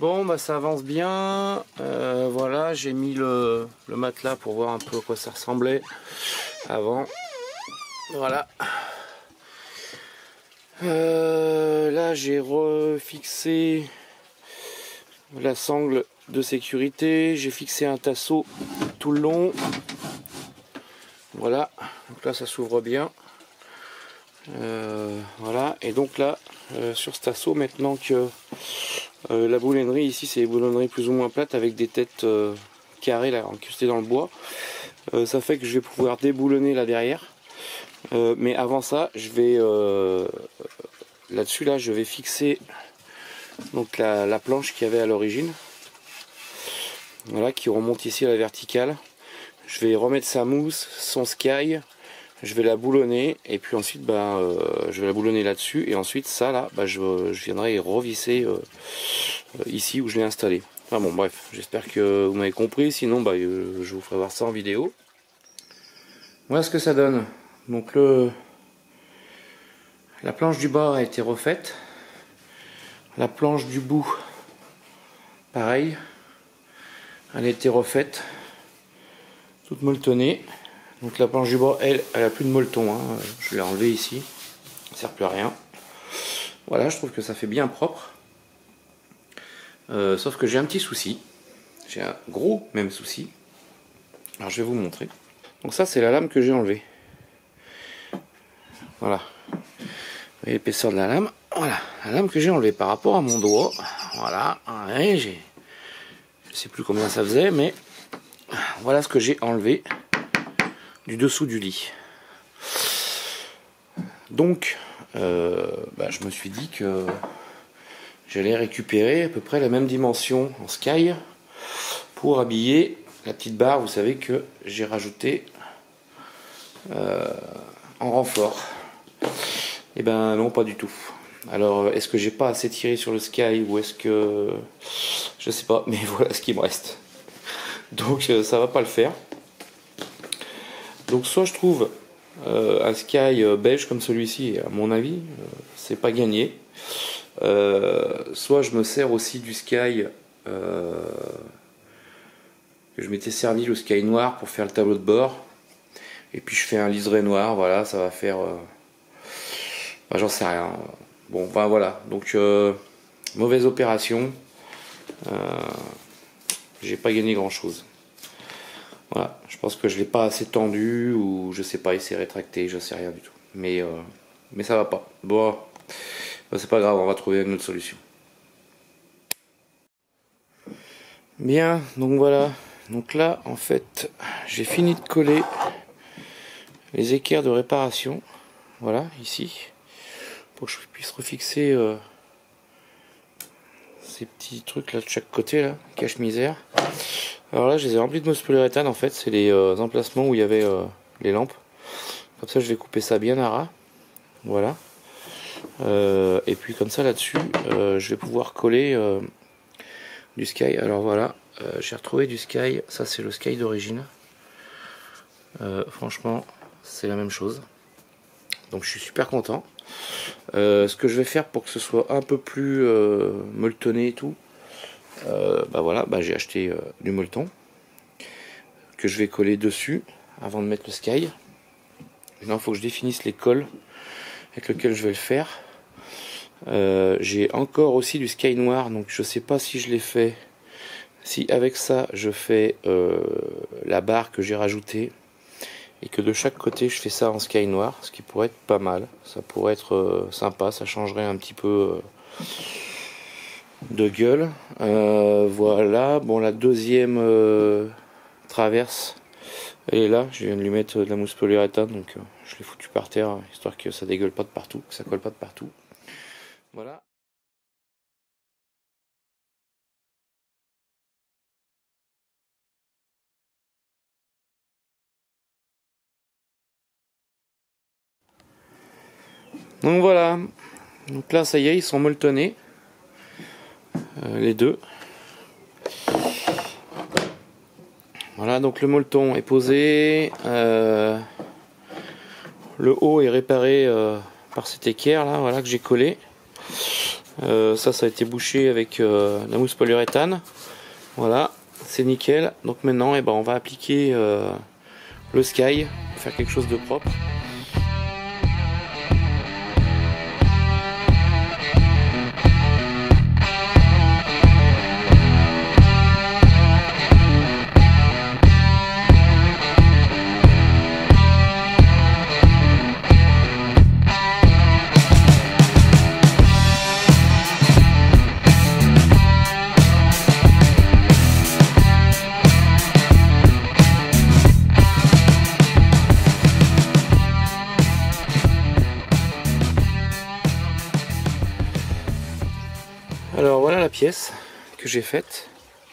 Bon bah ça avance bien, voilà, j'ai mis le matelas pour voir un peu à quoi ça ressemblait avant. Voilà. Là j'ai refixé la sangle de sécurité, j'ai fixé un tasseau tout le long. Voilà, donc là ça s'ouvre bien. Voilà, et donc là sur ce tasseau, maintenant que la boulonnerie ici c'est des boulonneries plus ou moins plates avec des têtes carrées là incrustées dans le bois, ça fait que je vais pouvoir déboulonner là derrière, mais avant ça je vais là-dessus là je vais fixer donc la planche qu'il y avait à l'origine, voilà, qui remonte ici à la verticale. Je vais remettre sa mousse, son sky, je vais la boulonner et puis ensuite je vais la boulonner là-dessus, et ensuite ça là je viendrai revisser ici où je l'ai installé. Enfin bon bref, j'espère que vous m'avez compris, sinon je vous ferai voir ça en vidéo. Voilà ce que ça donne. Donc la planche du bas a été refaite, la planche du bout pareil, elle a été refaite, toute molletonnée. Donc la planche du bas, elle a plus de molleton, hein. Je l'ai enlevé ici, ça ne sert plus à rien. Voilà, je trouve que ça fait bien propre. Sauf que j'ai un petit souci, j'ai un gros même souci. Alors je vais vous montrer. Donc ça c'est la lame que j'ai enlevée. Voilà, vous voyez l'épaisseur de la lame. Voilà, la lame que j'ai enlevée par rapport à mon doigt. Voilà, ouais, je sais plus combien ça faisait, mais voilà ce que j'ai enlevé du dessous du lit. Donc je me suis dit que j'allais récupérer à peu près la même dimension en sky pour habiller la petite barre, vous savez, que j'ai rajouté en renfort. Et ben non, pas du tout. Alors est-ce que j'ai pas assez tiré sur le sky, ou est-ce que je sais pas, mais voilà ce qui me reste. Donc ça va pas le faire. Donc soit je trouve un sky beige comme celui-ci, à mon avis c'est pas gagné, soit je me sers aussi du sky que je m'étais servi, le sky noir, pour faire le tableau de bord, et puis je fais un liseré noir. Voilà, ça va faire j'en sais rien. Bon voilà, donc mauvaise opération, j'ai pas gagné grand chose. Voilà, je pense que je l'ai pas assez tendu, ou je sais pas, il s'est rétracté, je sais rien du tout. Mais ça va pas. Bon, c'est pas grave, on va trouver une autre solution. Bien, donc voilà. Donc là, en fait, j'ai fini de coller les équerres de réparation. Voilà, ici, pour que je puisse refixer ces petits trucs là de chaque côté là, cache-misère. Alors là, je les ai remplis de mousse polyuréthane, en fait, c'est les emplacements où il y avait les lampes. Comme ça, je vais couper ça bien à ras. Voilà. Et puis comme ça, là-dessus, je vais pouvoir coller du sky. Alors voilà, j'ai retrouvé du sky. Ça, c'est le sky d'origine. Franchement, c'est la même chose. Donc je suis super content. Ce que je vais faire pour que ce soit un peu plus molletonné et tout, j'ai acheté du molleton que je vais coller dessus avant de mettre le sky. Maintenant, il faut que je définisse les cols avec lesquels je vais le faire. J'ai encore aussi du sky noir, donc je sais pas si je l'ai fait. Si avec ça je fais la barre que j'ai rajoutée, et que de chaque côté je fais ça en sky noir, ce qui pourrait être pas mal. Ça pourrait être sympa, ça changerait un petit peu de gueule. Voilà, bon, la deuxième traverse, elle est là. Je viens de lui mettre de la mousse polyuréthane, donc je l'ai foutu par terre, histoire que ça dégueule pas de partout, que ça colle pas de partout. Voilà. Donc voilà, donc là ça y est, ils sont molletonnés, les deux. Voilà, donc le molleton est posé, le haut est réparé par cette équerre là, voilà, que j'ai collé. Ça a été bouché avec la mousse polyuréthane. Voilà, c'est nickel. Donc maintenant, on va appliquer le Sky, faire quelque chose de propre. Alors voilà la pièce que j'ai faite.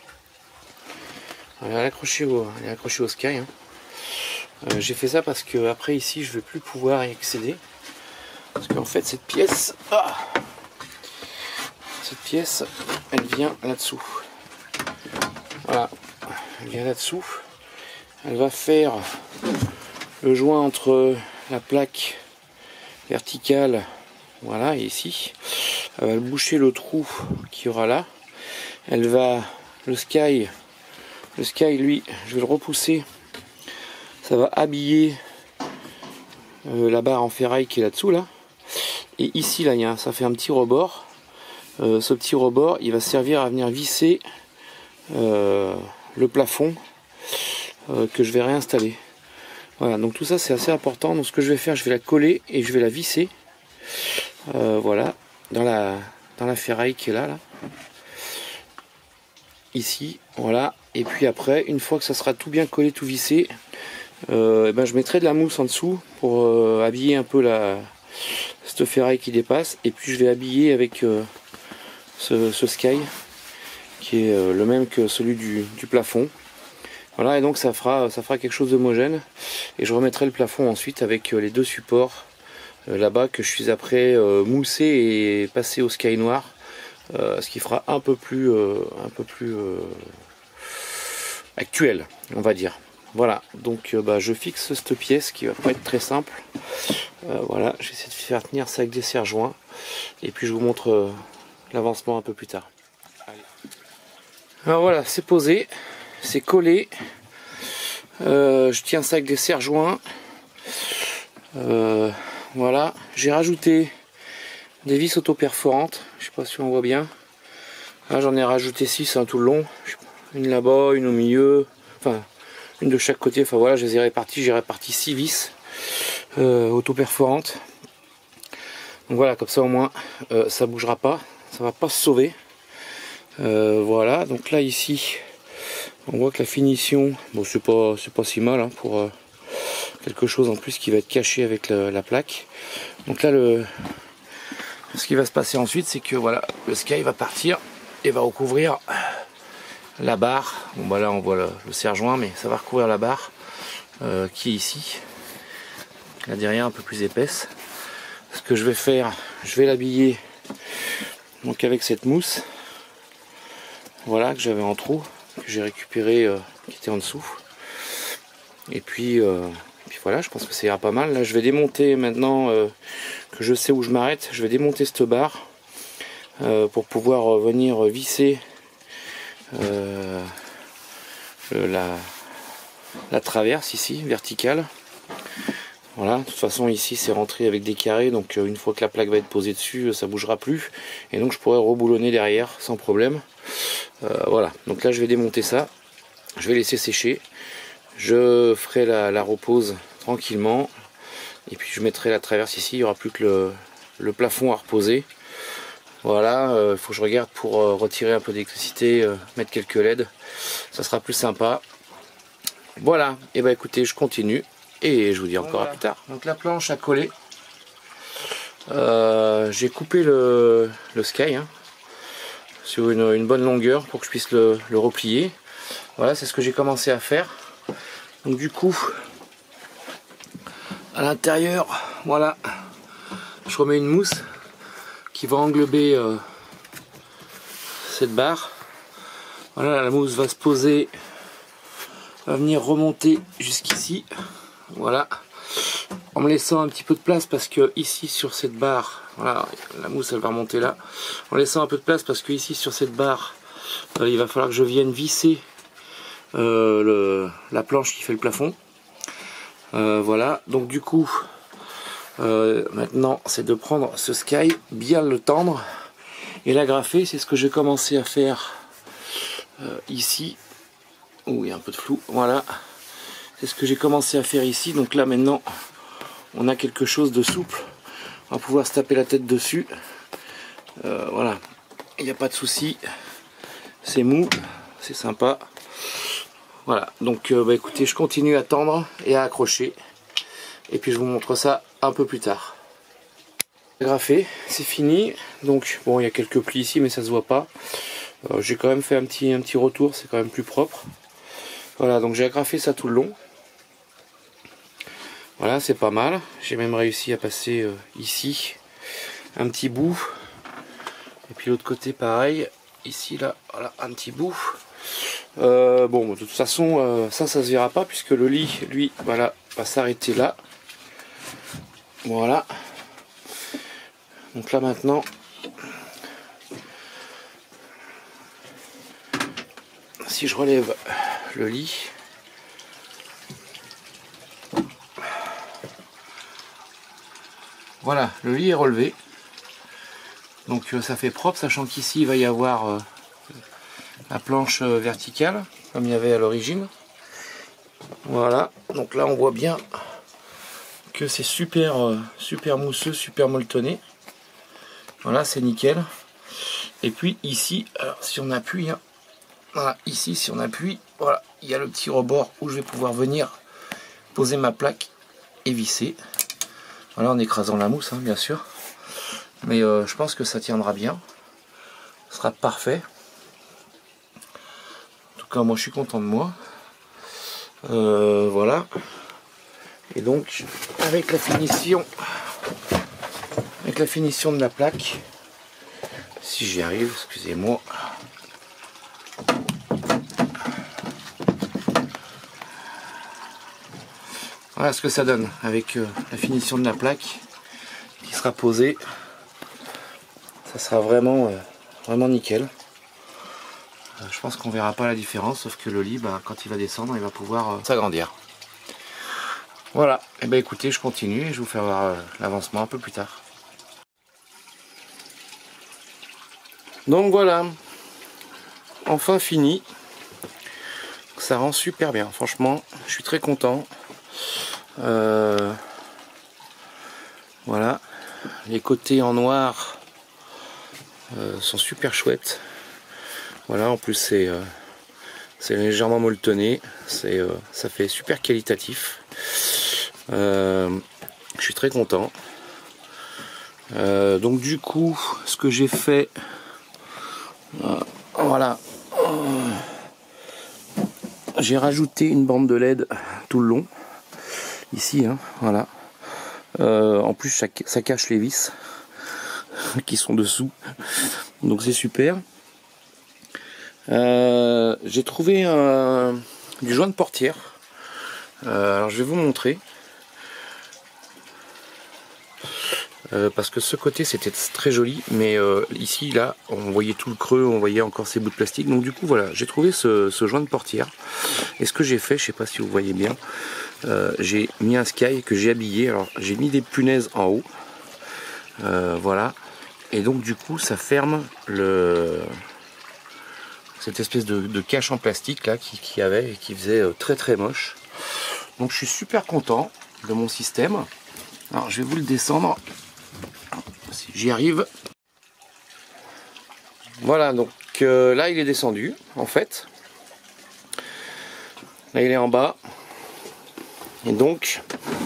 Elle est accrochée au Sky. Hein. J'ai fait ça parce que après ici je ne vais plus pouvoir y accéder. Parce qu'en fait cette pièce, elle vient là-dessous. Voilà, elle vient là-dessous. Elle va faire le joint entre la plaque verticale, voilà, et ici. Elle va boucher le trou qu'il y aura là. Elle va, le Sky lui, je vais le repousser. Ça va habiller la barre en ferraille qui est là-dessous là. Et ici là, ça fait un petit rebord. Ce petit rebord, il va servir à venir visser le plafond que je vais réinstaller. Voilà, donc tout ça c'est assez important. Donc ce que je vais faire, je vais la coller et je vais la visser. Voilà. Dans la ferraille qui est là, ici, voilà. Et puis après, une fois que ça sera tout bien collé, tout vissé, je mettrai de la mousse en dessous pour habiller un peu cette ferraille qui dépasse. Et puis je vais habiller avec ce Sky qui est le même que celui du plafond. Voilà, et donc ça fera quelque chose d'homogène. Et je remettrai le plafond ensuite avec les deux supports là-bas que je suis après moussé et passé au Sky noir, ce qui fera un peu plus actuel, on va dire. Voilà, donc je fixe cette pièce qui va pas être très simple. Voilà, j'essaie de faire tenir ça avec des serre-joints et puis je vous montre l'avancement un peu plus tard. Allez. Alors voilà, c'est posé, c'est collé. Je tiens ça avec des serre-joints. Voilà, j'ai rajouté des vis auto-perforantes, je sais pas si on voit bien. Là j'en ai rajouté 6 tout le long, une là-bas, une au milieu, enfin une de chaque côté, enfin voilà, je les ai répartis, j'ai réparti 6 vis auto-perforantes. Donc voilà, comme ça au moins ça bougera pas, ça va pas se sauver. Voilà, donc là ici, on voit que la finition, bon c'est pas si mal hein, pour quelque chose en plus qui va être caché avec la plaque. Donc là ce qui va se passer ensuite, c'est que voilà, le Sky va partir et va recouvrir la barre. Bon là on voit le serre-joint, mais ça va recouvrir la barre qui est ici, là derrière un peu plus épaisse. Ce que je vais faire, je vais l'habiller donc avec cette mousse, voilà, que j'avais en trou, que j'ai récupéré qui était en dessous. Et puis voilà, je pense que ça ira pas mal. Là je vais démonter maintenant que je sais où je m'arrête, je vais démonter cette barre pour pouvoir venir visser la traverse ici, verticale. Voilà, de toute façon ici c'est rentré avec des carrés, donc une fois que la plaque va être posée dessus, ça bougera plus. Et donc je pourrai reboulonner derrière sans problème. Voilà, donc là je vais démonter ça, je vais laisser sécher. Je ferai la repose tranquillement. Et puis je mettrai la traverse ici, il n'y aura plus que le plafond à reposer. Voilà, il faut que je regarde pour retirer un peu d'électricité, mettre quelques LED. Ça sera plus sympa. Voilà, et bah écoutez, je continue. Et je vous dis encore à plus tard. Donc la planche à coller. J'ai coupé le Sky hein, sur une bonne longueur pour que je puisse le replier. Voilà, c'est ce que j'ai commencé à faire. Donc du coup, à l'intérieur, voilà, je remets une mousse qui va englober cette barre. Voilà, la mousse va se poser, va venir remonter jusqu'ici. Voilà, en me laissant un petit peu de place parce que ici sur cette barre, Voilà, la mousse elle va remonter là. En laissant un peu de place parce que ici sur cette barre, il va falloir que je vienne visser la planche qui fait le plafond. Voilà, donc du coup, maintenant c'est de prendre ce sky, bien le tendre et l'agrafer. C'est ce que j'ai commencé à faire ici. Ouh, il y a un peu de flou, voilà. C'est ce que j'ai commencé à faire ici. Donc là maintenant, on a quelque chose de souple. On va pouvoir se taper la tête dessus. Voilà, il n'y a pas de souci. C'est mou, c'est sympa. Voilà, donc bah, écoutez, je continue à tendre et à accrocher. Et puis je vous montre ça un peu plus tard. Agrafé, c'est fini. Donc bon, il y a quelques plis ici, mais ça se voit pas. J'ai quand même fait un petit retour, c'est quand même plus propre. Voilà, donc j'ai agrafé ça tout le long. Voilà, c'est pas mal. J'ai même réussi à passer ici un petit bout. Et puis l'autre côté pareil. Ici là, voilà, un petit bout. Bon, de toute façon, ça se verra pas puisque le lit, lui, voilà, va s'arrêter là. Voilà. Donc là maintenant, si je relève le lit, voilà, le lit est relevé. Donc ça fait propre, sachant qu'ici il va y avoir la planche verticale, comme il y avait à l'origine. Voilà, donc là on voit bien que c'est super, super mousseux, super molletonné. Voilà, c'est nickel. Et puis ici, alors si on appuie, hein, voilà, ici si on appuie, voilà, il y a le petit rebord où je vais pouvoir venir poser ma plaque et visser. Voilà, en écrasant la mousse, hein, bien sûr. Mais je pense que ça tiendra bien. Ce sera parfait. En tout cas, moi je suis content de moi. Voilà. Et donc, avec la finition de la plaque, si j'y arrive, excusez-moi. Voilà ce que ça donne avec la finition de la plaque qui sera posée. Ça sera vraiment, vraiment nickel. Je pense qu'on verra pas la différence, sauf que le lit, bah, quand il va descendre, il va pouvoir s'agrandir. Voilà, et ben écoutez, je continue et je vous fais voir l'avancement un peu plus tard. Donc voilà, enfin fini. Ça rend super bien, franchement, je suis très content. Voilà, les côtés en noir sont super chouettes. Voilà, en plus c'est légèrement molletonné, ça fait super qualitatif. Je suis très content. Donc du coup, ce que j'ai fait, voilà, j'ai rajouté une bande de LED tout le long, ici, hein, voilà. En plus, ça cache les vis qui sont dessous, donc c'est super. J'ai trouvé du joint de portière. Alors je vais vous montrer. Parce que ce côté c'était très joli, mais ici là on voyait tout le creux, on voyait encore ces bouts de plastique. Donc du coup voilà, j'ai trouvé ce joint de portière. Et ce que j'ai fait, je sais pas si vous voyez bien, j'ai mis un sky que j'ai habillé. Alors j'ai mis des punaises en haut, voilà. Et donc du coup ça ferme cette espèce de cache en plastique là qui avait et qui faisait très très moche. Donc je suis super content de mon système. Alors je vais vous le descendre si j'y arrive. Voilà, donc là il est descendu en fait. Là il est en bas. Et donc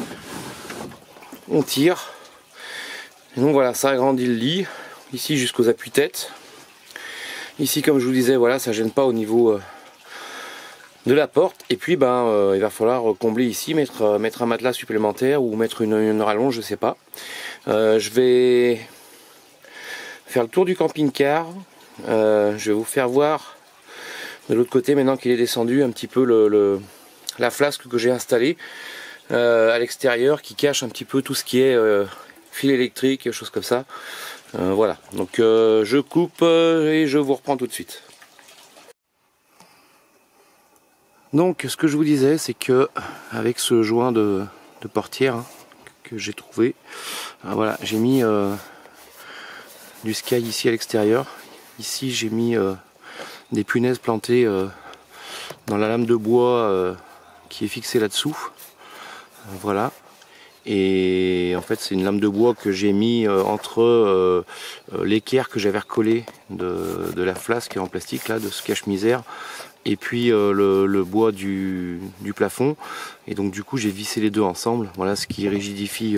on tire. Et donc voilà, ça agrandit le lit. Ici jusqu'aux appuis-têtes. Ici comme je vous disais, voilà, ça gêne pas au niveau de la porte. Et puis ben il va falloir combler ici, mettre un matelas supplémentaire ou mettre une rallonge, je sais pas. Je vais faire le tour du camping-car. Je vais vous faire voir de l'autre côté, maintenant qu'il est descendu, un petit peu la flasque que j'ai installée à l'extérieur, qui cache un petit peu tout ce qui est fil électrique, choses comme ça. Voilà, donc je coupe et je vous reprends tout de suite. Donc ce que je vous disais, c'est que avec ce joint de portière que j'ai trouvé, voilà, j'ai mis du sky ici à l'extérieur. Ici j'ai mis des punaises plantées dans la lame de bois qui est fixée là-dessous. Voilà. Et en fait c'est une lame de bois que j'ai mis entre l'équerre que j'avais recollé de la flasque en plastique là, de ce cache-misère, et puis le bois du plafond. Et donc du coup j'ai vissé les deux ensemble. Voilà ce qui rigidifie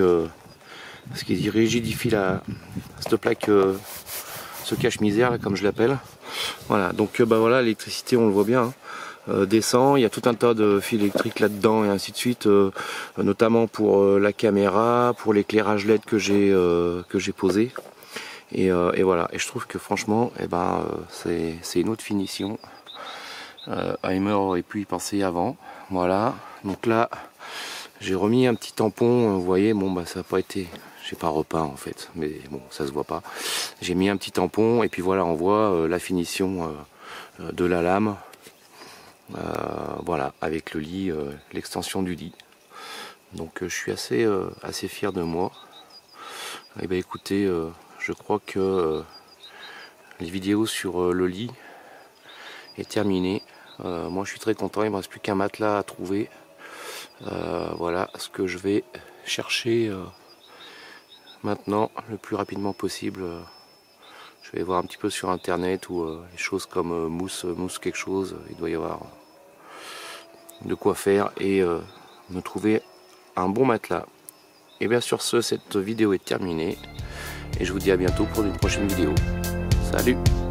cette plaque, ce cache-misère là, comme je l'appelle. Voilà, donc bah voilà, l'électricité on le voit bien, descend, il y a tout un tas de fils électriques là-dedans et ainsi de suite, notamment pour la caméra, pour l'éclairage LED que j'ai posé. Et voilà, et je trouve que franchement, c'est une autre finition. Aimer aurait pu y penser avant. Voilà, donc là j'ai remis un petit tampon, vous voyez, bon bah ça n'a pas été, j'ai pas repeint en fait, mais bon ça se voit pas. J'ai mis un petit tampon et puis voilà, on voit la finition de la lame, voilà, avec le lit, l'extension du lit. Donc je suis assez fier de moi. Et ben écoutez, je crois que les vidéos sur le lit est terminée. Moi je suis très content, il me reste plus qu'un matelas à trouver. Voilà ce que je vais chercher maintenant le plus rapidement possible. Je vais voir un petit peu sur internet ou les choses comme mousse quelque chose, il doit y avoir de quoi faire et me trouver un bon matelas. Et bien sur ce, cette vidéo est terminée et je vous dis à bientôt pour une prochaine vidéo. Salut!